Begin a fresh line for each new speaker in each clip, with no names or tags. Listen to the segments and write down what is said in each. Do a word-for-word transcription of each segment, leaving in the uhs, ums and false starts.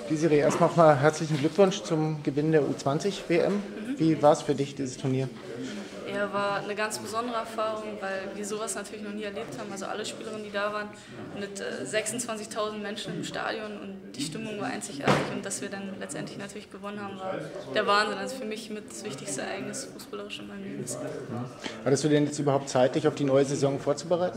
Desiree, erst noch mal herzlichen Glückwunsch zum Gewinn der U zwanzig W M.
Mhm.
Wie war es für dich, dieses Turnier?
Ja, war eine ganz besondere Erfahrung, weil wir sowas natürlich noch nie erlebt haben. Also alle Spielerinnen, die da waren, mit äh, sechsundzwanzigtausend Menschen im Stadion, und die Stimmung war einzigartig, und dass wir dann letztendlich natürlich gewonnen haben, war der Wahnsinn. Also für mich mit das wichtigste Ereignis fußballerisch in meinem Leben.
Hattest du denn jetzt überhaupt Zeit, dich auf die neue Saison vorzubereiten?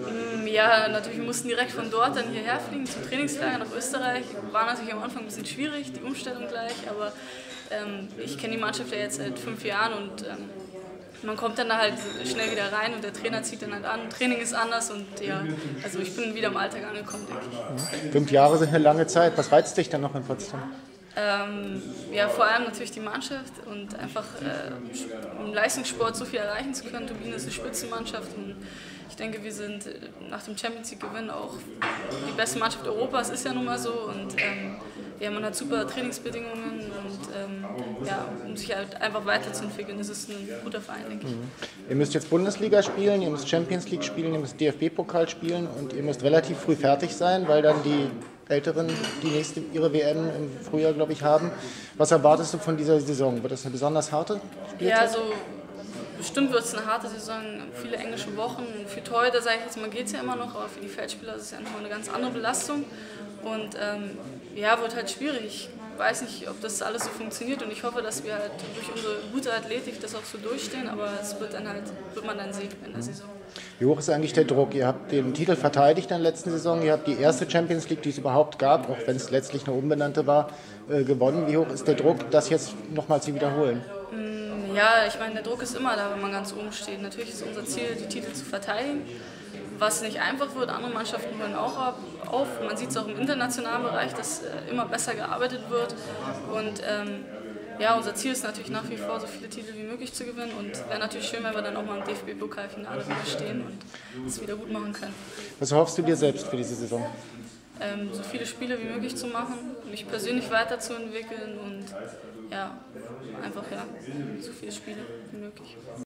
Ja, natürlich, wir mussten direkt von dort dann hierher fliegen zum Trainingslager nach Österreich. War natürlich am Anfang ein bisschen schwierig, die Umstellung gleich, aber ähm, ich kenne die Mannschaft ja jetzt seit fünf Jahren, und ähm, man kommt dann da halt schnell wieder rein, und der Trainer zieht dann halt an. Training ist anders, und ja, also ich bin wieder im Alltag angekommen, denke ich.
Fünf Jahre sind eine lange Zeit. Was reizt dich dann noch in Potsdam?
Ähm, ja, vor allem natürlich die Mannschaft, und einfach äh, im Leistungssport so viel erreichen zu können. Turbine ist eine Spitzenmannschaft, und ich denke, wir sind nach dem Champions League Gewinn auch die beste Mannschaft Europas, ist ja nun mal so, und ähm, ja, man hat super Trainingsbedingungen, und ähm, ja, um sich halt einfach weiterzuentwickeln, das ist ein guter Verein, denke ich.
Mhm. Ihr müsst jetzt Bundesliga spielen, ihr müsst Champions League spielen, ihr müsst D F B-Pokal spielen, und ihr müsst relativ früh fertig sein, weil dann die Älteren die nächste ihre W M im Frühjahr, glaube ich, haben. Was erwartest du von dieser Saison? Wird das eine besonders harte Spielzeit?
Ja, also bestimmt wird es eine harte Saison, viele englische Wochen. Für Torhüter, sage ich jetzt mal, geht es ja immer noch, aber für die Feldspieler ist es ja nochmal eine ganz andere Belastung. Und ähm, ja, wird halt schwierig. Ich weiß nicht, ob das alles so funktioniert, und ich hoffe, dass wir halt durch unsere gute Athletik das auch so durchstehen, aber es wird dann halt, wird man dann sehen in der Saison.
Wie hoch ist eigentlich der Druck? Ihr habt den Titel verteidigt in der letzten Saison, ihr habt die erste Champions League, die es überhaupt gab, auch wenn es letztlich eine umbenannte war, äh, gewonnen. Wie hoch ist der Druck, das jetzt nochmal zu wiederholen?
Ja, ich meine, der Druck ist immer da, wenn man ganz oben steht. Natürlich ist unser Ziel, die Titel zu verteidigen, was nicht einfach wird. Andere Mannschaften hören auch auf. Man sieht es auch im internationalen Bereich, dass äh, immer besser gearbeitet wird. Und ähm, ja, unser Ziel ist natürlich nach wie vor, so viele Titel wie möglich zu gewinnen. Und wäre natürlich schön, wenn wir dann auch mal im D F B-Pokalfinale wieder stehen und es wieder gut machen können.
Was erhoffst du dir selbst für diese Saison?
Ähm, so viele Spiele wie möglich zu machen, mich persönlich weiterzuentwickeln und ja, einfach ja, so viele Spiele wie möglich.